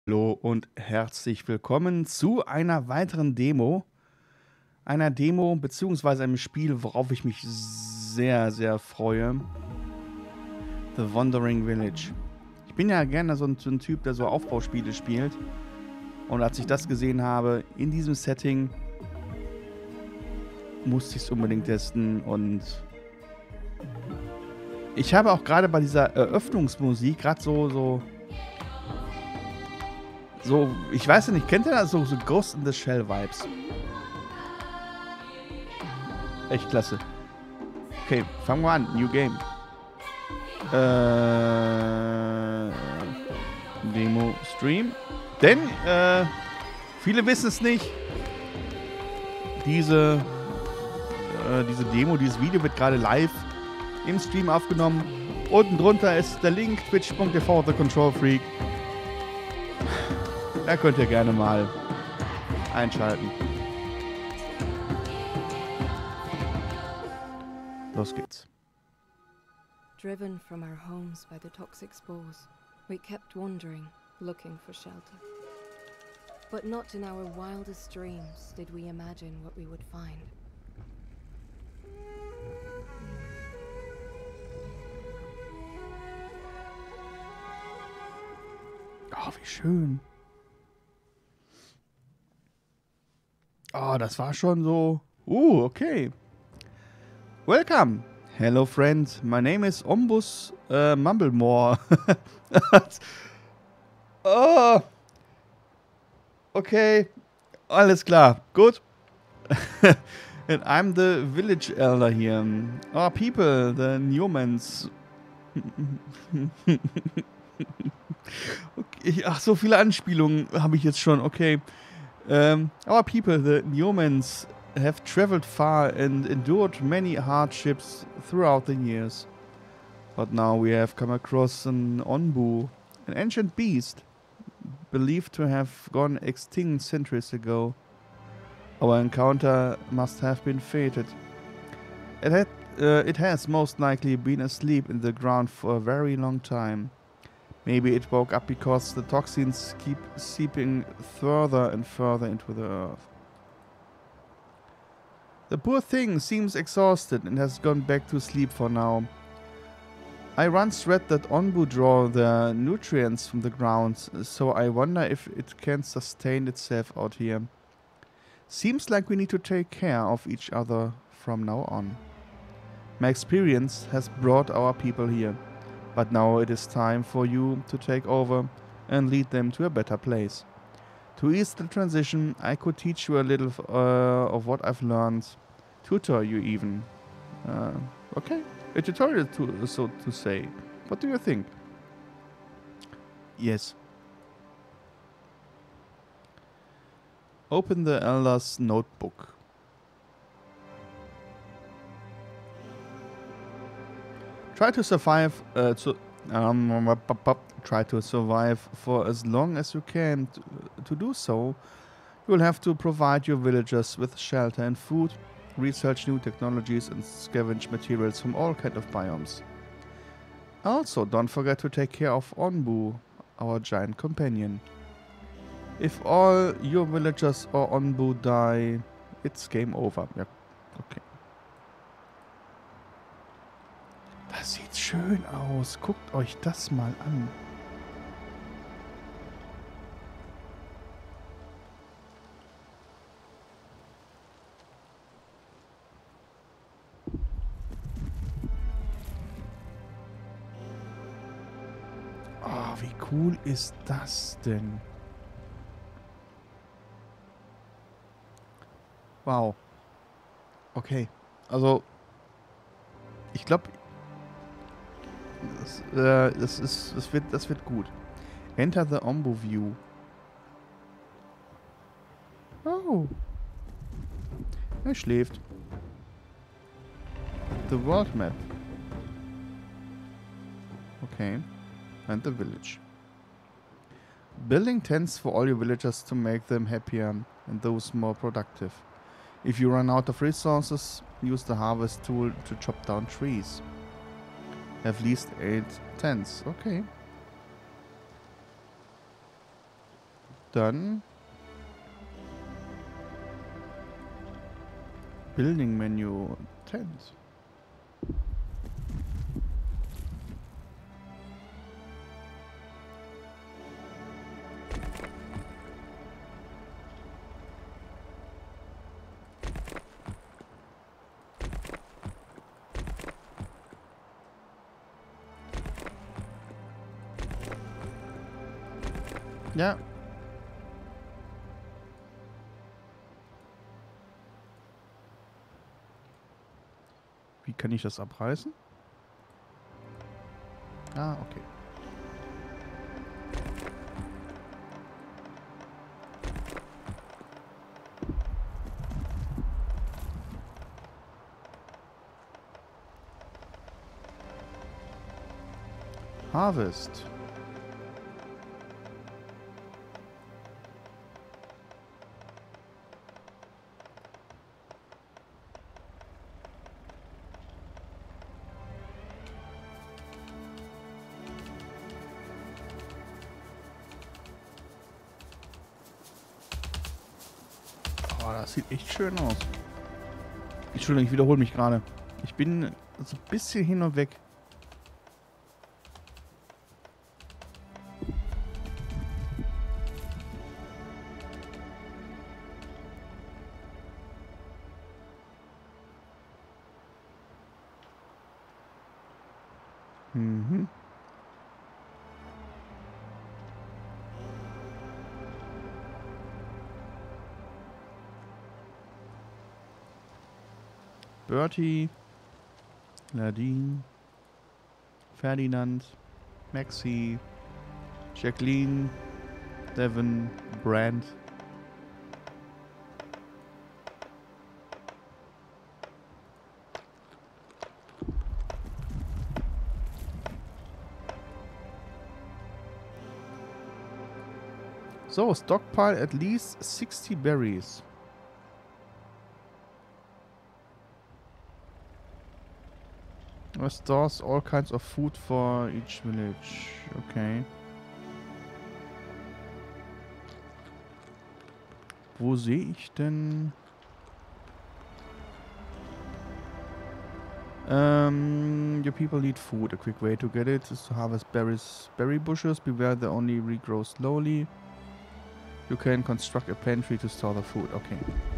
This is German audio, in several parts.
Hallo und herzlich willkommen zu einer weiteren Demo. Einer Demo bzw. einem Spiel, worauf ich mich sehr, sehr freue. The Wandering Village. Ich bin ja gerne so ein Typ, der so Aufbauspiele spielt. Und als ich das gesehen habe, in diesem Setting, musste ich es unbedingt testen. Und ich habe auch gerade bei dieser Eröffnungsmusik gerade so, ich weiß ja nicht, kennt ihr das? So Ghost in the Shell Vibes. Echt klasse. Okay, fangen wir an. New Game. Demo Stream. Denn, viele wissen es nicht. Diese Demo, dieses Video wird gerade live im Stream aufgenommen. Unten drunter ist der Link, twitch.tv, The Control Freak. Da könnt ihr gerne mal einschalten. Los geht's. Driven from our homes by the toxic spores, we kept wandering, looking for shelter. But not in our wildest dreams did we imagine what we would find. Oh, wie schön. Oh, das war schon so. Okay. Welcome. Hello, friend. My name is Ombus Mumblemore. Oh. Okay. Alles klar. Gut. And I'm the village elder here. Our people, the Newmans. Okay. Ach, so viele Anspielungen habe ich jetzt schon. Okay. Our people, the Newmans, have traveled far and endured many hardships throughout the years. But now we have come across an Onbu, an ancient beast, believed to have gone extinct centuries ago. Our encounter must have been fated. It has most likely been asleep in the ground for a very long time. Maybe it woke up because the toxins keep seeping further and further into the earth. The poor thing seems exhausted and has gone back to sleep for now. I once read that Onbu draw their nutrients from the ground, so I wonder if it can sustain itself out here. Seems like we need to take care of each other from now on. My experience has brought our people here, but now it is time for you to take over and lead them to a better place. To ease the transition, I could teach you a little of what I've learned. Tutor you even. Okay. A tutorial, so to say. What do you think? Yes. Open the Elder's notebook. Try to survive. Try to survive for as long as you can. To do so, you will have to provide your villagers with shelter and food, research new technologies, and scavenge materials from all kinds of biomes. Also, don't forget to take care of Onbu, our giant companion. If all your villagers or Onbu die, it's game over. Ja, okay. Das sieht schön aus. Guckt euch das mal an. Oh, wie cool ist das denn? Wow. Okay. Also, ich glaube, das wird gut. Enter the Ombu View. Oh. Er schläft. The World Map. Okay. And the village. Building tents for all your villagers to make them happier and those more productive. If you run out of resources, use the harvest tool to chop down trees. Have at least 8 tents. Okay. Dann Building Menu Tent. Ja. Wie kann ich das abreißen? Ah, okay. Harvest. Oh, das sieht echt schön aus. Entschuldigung, ich wiederhole mich gerade. Ich bin so ein bisschen hin und weg. Mhm. Bertie, Nadine, Ferdinand, Maxi, Jacqueline, Devon, Brand. So, stockpile at least 60 berries. Stores all kinds of food for each village. Okay. Wo sehe ich denn? Your people need food. A quick way to get it is to harvest berry bushes. Beware they only regrow slowly. You can construct a pantry to store the food. Okay.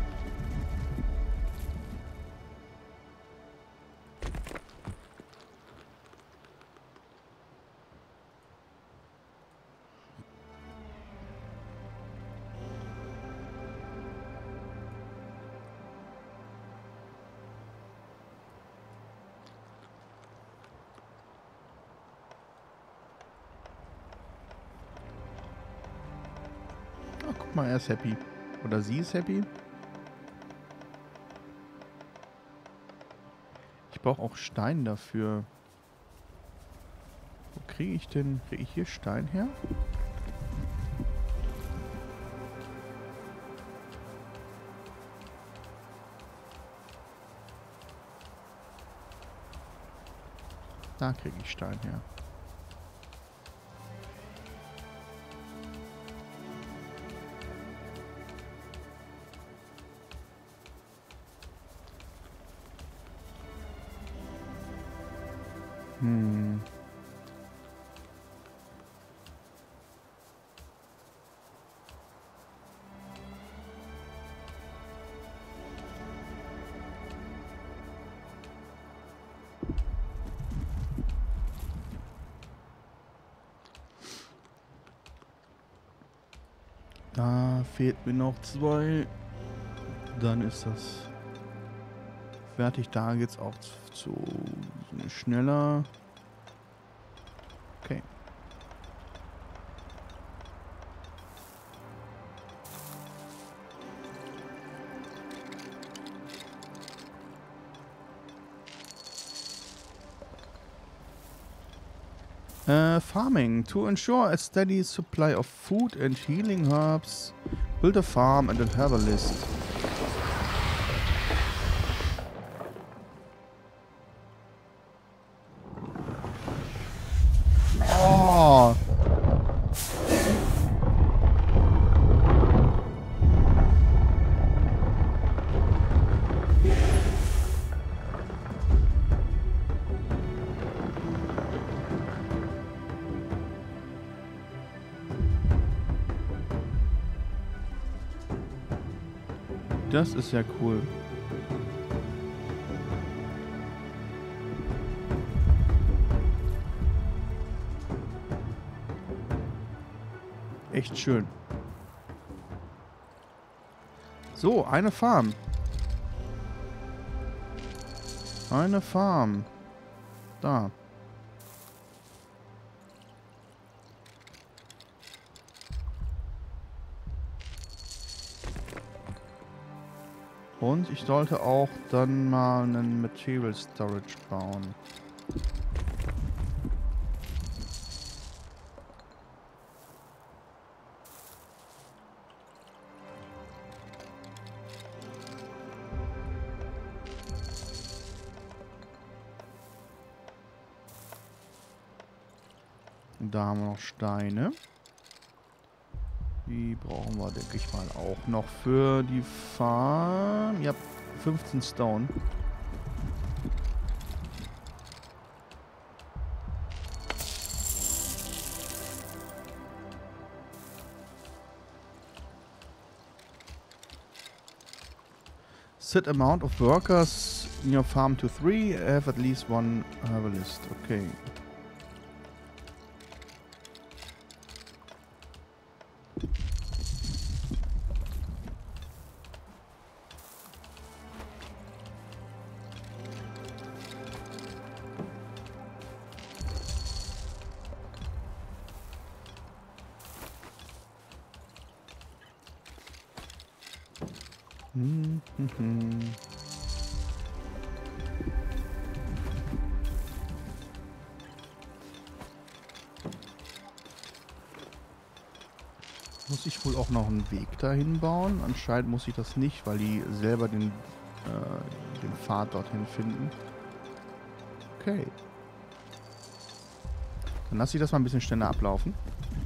Oh, guck mal, er ist happy. Oder sie ist happy. Ich brauche auch Stein dafür. Wo kriege ich denn? Kriege ich hier Stein her? Da kriege ich Stein her. Da fehlt mir noch 2. Dann ist das fertig. Da geht's auch so schneller. Okay. Farming. To ensure a steady supply of food and healing herbs, build a farm and a herbalist. Oh! Das ist ja cool. Echt schön. So, eine Farm. Eine Farm. Da. Und ich sollte auch dann mal einen Material Storage bauen. Da haben wir noch Steine. Die brauchen wir, denke ich mal, auch noch für die Farm. Ja, 15 Stone. Set amount of workers in your farm to 3. Have at least one herbalist. Okay. Muss ich wohl auch noch einen Weg dahin bauen? Anscheinend muss ich das nicht, weil die selber den Pfad dorthin finden. Okay. Dann lasse ich das mal ein bisschen schneller ablaufen.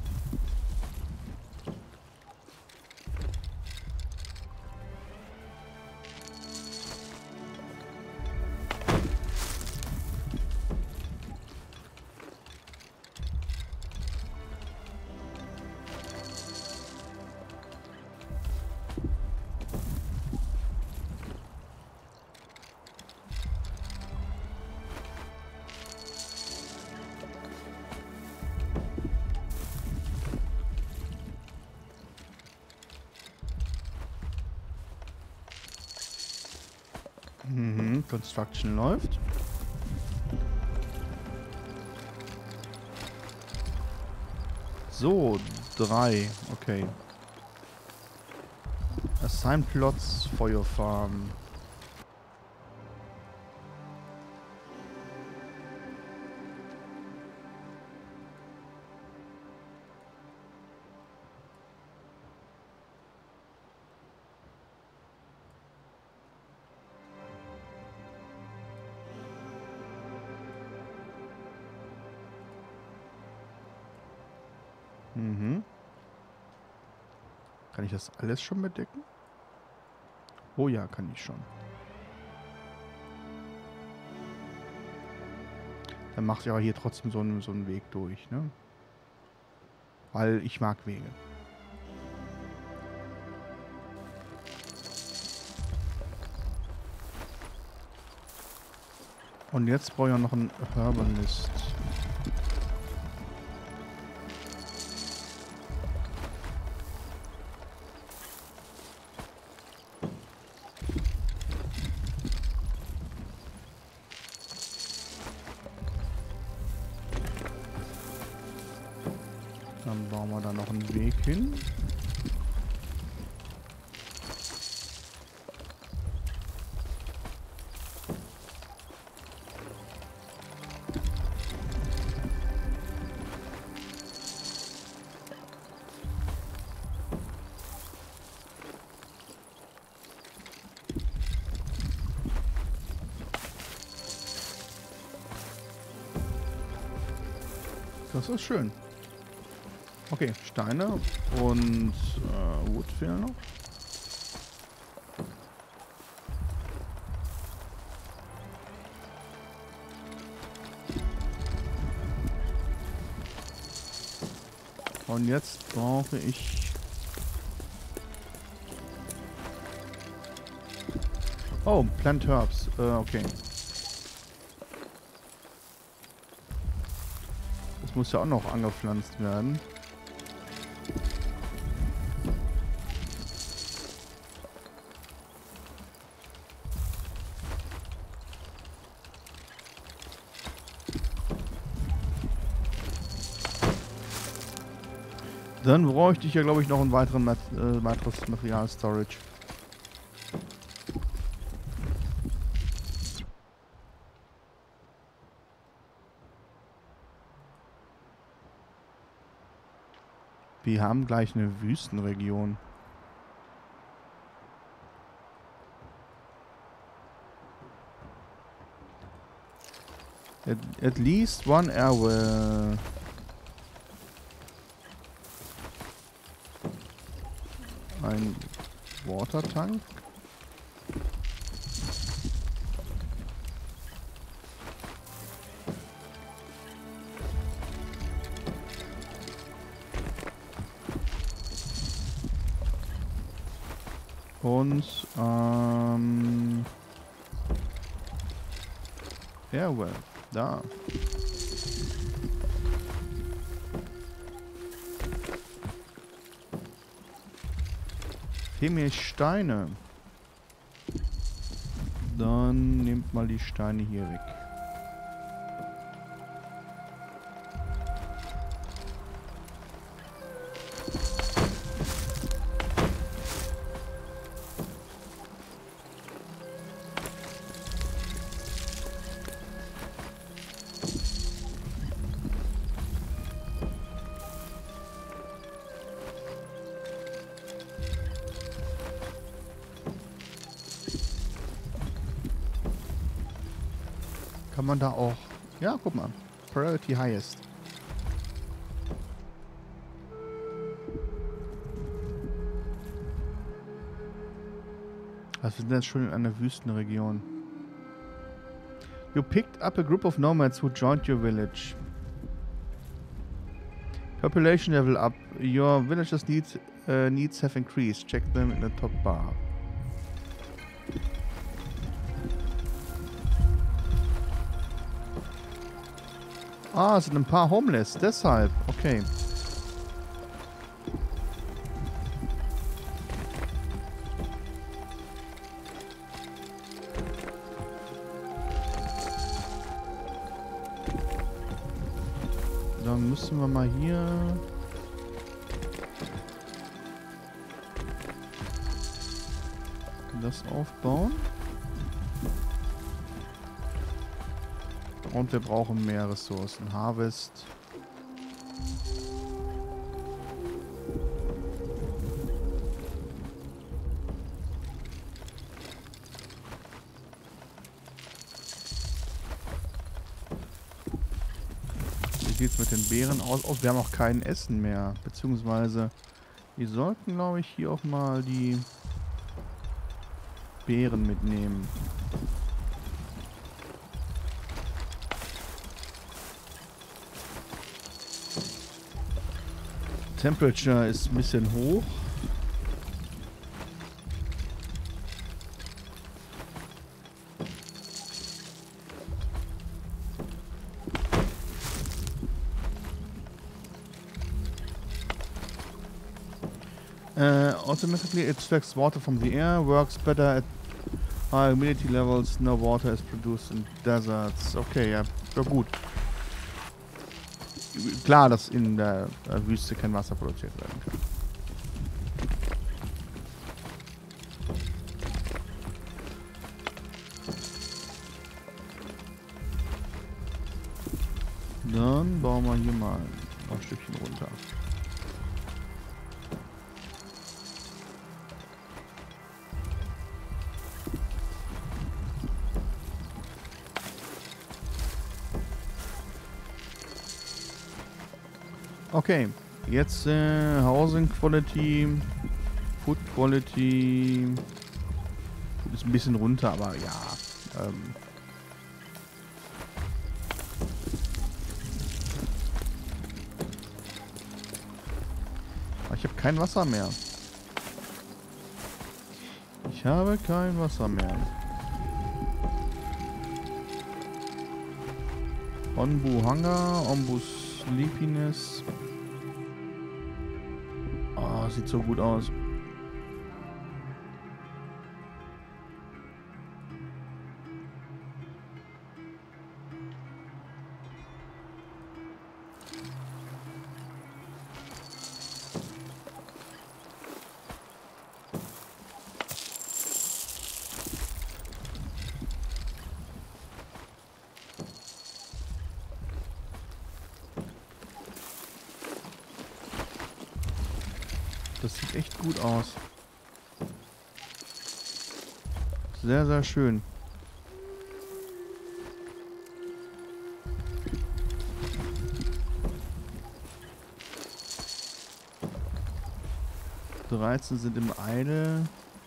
Construction läuft. So, 3. Okay. Assign plots for your farm. Kann ich das alles schon bedecken? Oh ja, kann ich schon. Dann mache ich aber hier trotzdem so einen Weg durch, ne? Weil ich mag Wege. Und jetzt brauche ich auch noch einen Herbalist. Dann bauen wir da noch einen Weg hin. Das ist schön. Okay, Steine und Wood fehlen noch. Und jetzt brauche ich Oh, Plant Herbs. Okay. Das muss ja auch noch angepflanzt werden. Dann bräuchte ich ja, glaube ich, noch ein weiteres Material-Storage. Wir haben gleich eine Wüstenregion. At least one airwell. Ein Watertank. Und Airwell. Da. Fehlen mir Steine. Dann nehmt mal die Steine hier weg. Kann man da auch... Ja, guck mal. Priority Highest. Also wir sind jetzt schon in einer Wüstenregion. You picked up a group of nomads who joined your village. Population level up. Your villagers needs have increased. Check them in the top bar. Ah, es sind ein paar Homeless, deshalb. Okay. Dann müssen wir mal hier... das aufbauen. Und wir brauchen mehr Ressourcen. Harvest. Wie sieht es mit den Beeren aus? Oh, wir haben auch kein Essen mehr. Beziehungsweise, wir sollten, glaube ich, hier auch mal die Beeren mitnehmen. Temperature ist ein bisschen hoch. Automatically it extracts water from the air, works better at high humidity levels, no water is produced in deserts. Okay, ja, ja gut. Klar, dass in der Wüste kein Wasser produziert werden kann. Dann bauen wir hier mal ein Stückchen runter. Okay, jetzt Housing Quality, Food Quality ist ein bisschen runter, aber ja. Ich habe kein Wasser mehr. Ich habe kein Wasser mehr. Onbu Hunger, Onbu Sleepiness. Oh, sieht so gut aus. Das sieht echt gut aus. Sehr, sehr schön. Die 13 sind im Eile.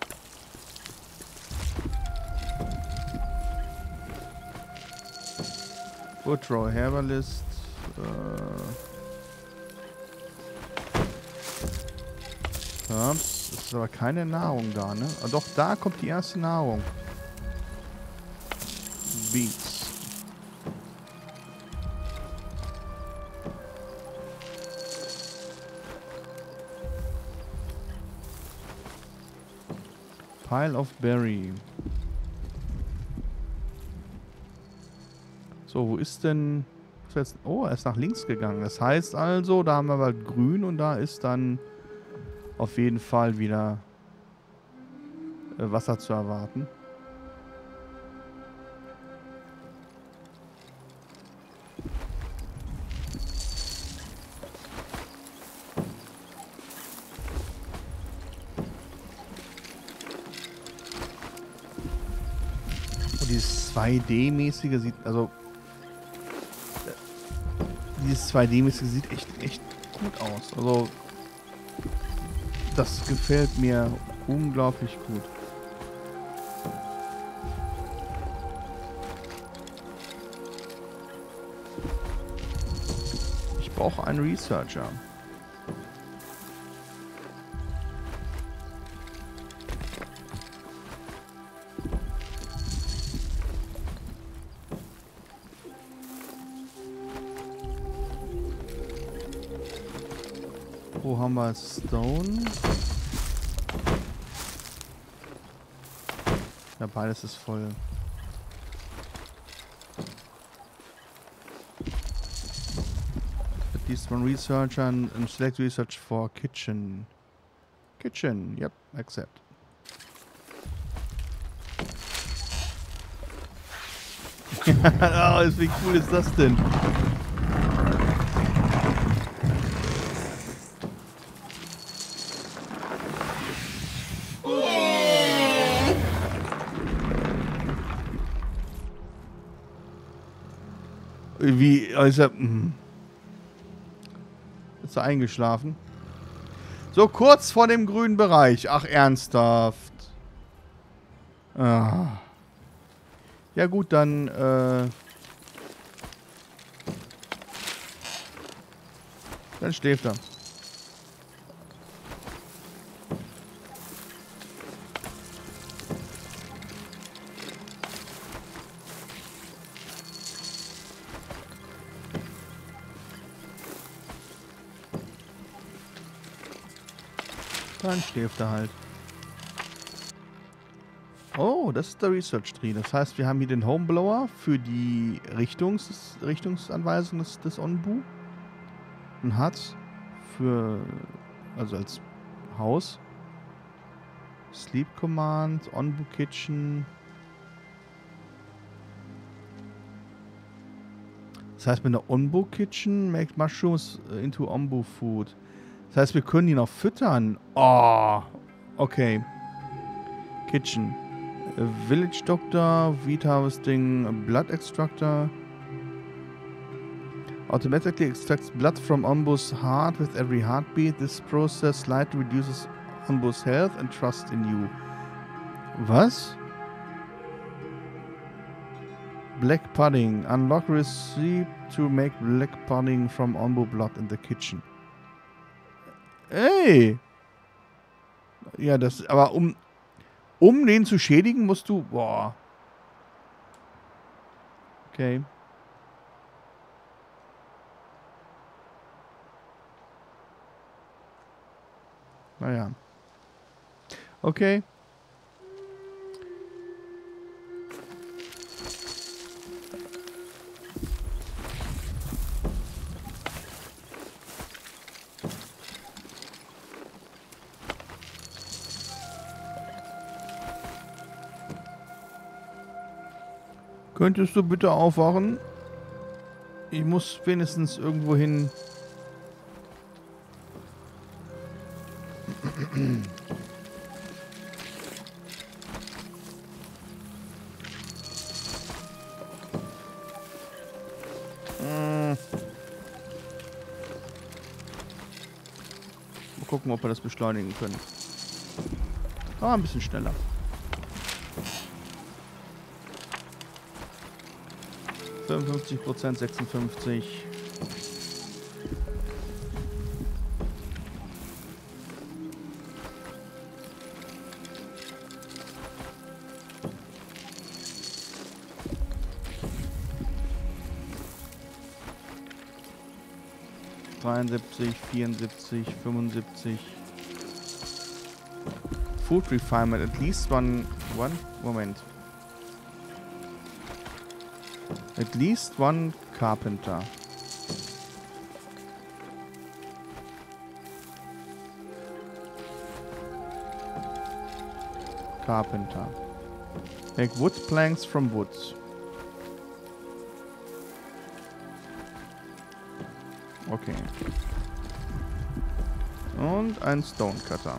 Woodrow Herbalist. Ja, es ist aber keine Nahrung da, ne? Ah, doch, da kommt die erste Nahrung. Beets. Pile of Berry. So, wo ist denn... Oh, er ist nach links gegangen. Das heißt also, da haben wir bald grün und da ist dann auf jeden Fall wieder Wasser zu erwarten. Und dieses 2D-mäßige sieht, also dieses 2D-mäßige sieht echt gut aus. Also das gefällt mir unglaublich gut. Ich brauche einen Researcher. Wo haben wir Stone? Ja, beides ist voll. At least one researcher and select research for kitchen. Kitchen, yep, accept. Oh, wie cool ist das denn? Wie, ist er eingeschlafen? So kurz vor dem grünen Bereich. Ach, ernsthaft. Ah. Ja gut, dann, dann schläft er. Dann schläft er halt. Oh, das ist der Research Tree. Das heißt, wir haben hier den Homeblower für die Richtungsanweisung des Onbu. Ein Hut für, also als Haus. Sleep Command, Onbu Kitchen. Das heißt, mit einer Onbu Kitchen make mushrooms into Onbu food. Das heißt, wir können die noch füttern. Oh, okay. Kitchen. Village Doctor, Wheat Harvesting, Blood Extractor. Automatically extracts blood from Onbu's heart with every heartbeat. This process slightly reduces Onbu's health and trust in you. Was? Black Pudding. Unlock recipe to make black pudding from Onbu blood in the kitchen. Ey! Ja, das, aber um den zu schädigen, musst du, boah. Okay. Naja. Okay. Könntest du bitte aufwachen? Ich muss wenigstens irgendwo hin. Mal gucken, ob wir das beschleunigen können. Ah, ein bisschen schneller. %, 56. ...73, 74, 75... Food refinement, at least one... Moment. At least one carpenter. Carpenter. Make wood planks from woods. Okay. Und ein Stonecutter.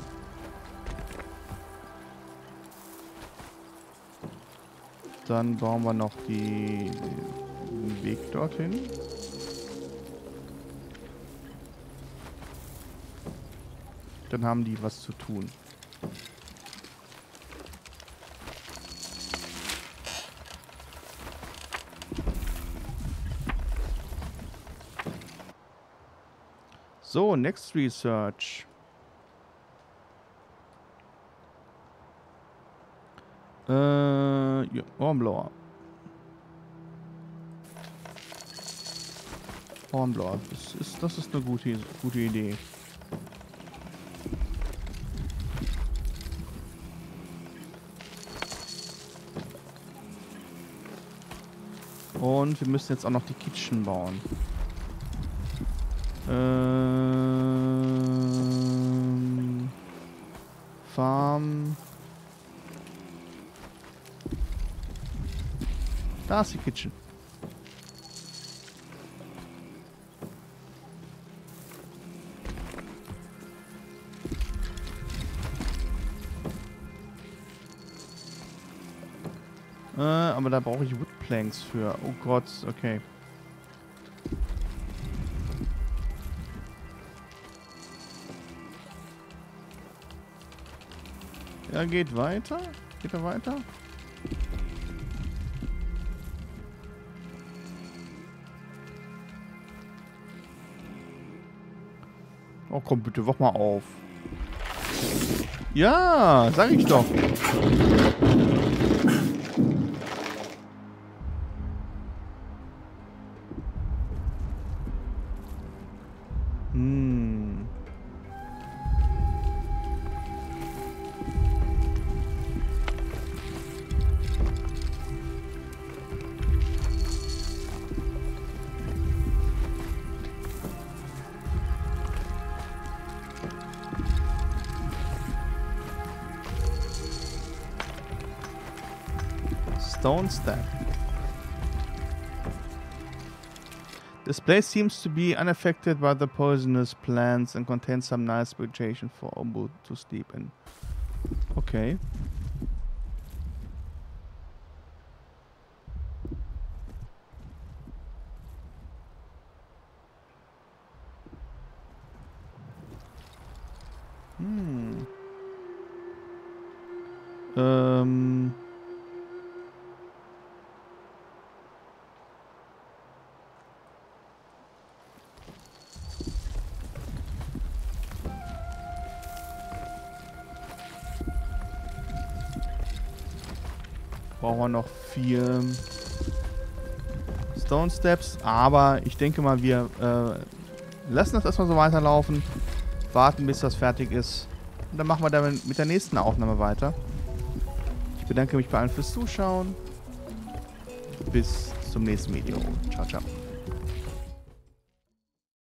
Dann bauen wir noch den Weg dorthin. Dann haben die was zu tun. So, next research. Ja, Hornblower. Hornblower. Das ist eine gute Idee. Und wir müssen jetzt auch noch die Kitchen bauen. Farm. Da ist die Kitchen. Aber da brauche ich Woodplanks für. Oh Gott, okay. Ja, geht weiter. Geht er weiter? Oh, komm bitte, wach mal auf. Ja, sag ich doch. Stone stack. This place seems to be unaffected by the poisonous plants and contains some nice vegetation for Ombu to sleep in. Okay. Brauchen wir noch 4 Stone Steps, aber ich denke mal, wir lassen das erstmal so weiterlaufen, warten bis das fertig ist Und dann machen wir dann mit der nächsten Aufnahme weiter. Ich bedanke mich bei allen fürs Zuschauen. Bis zum nächsten Video. Ciao, ciao.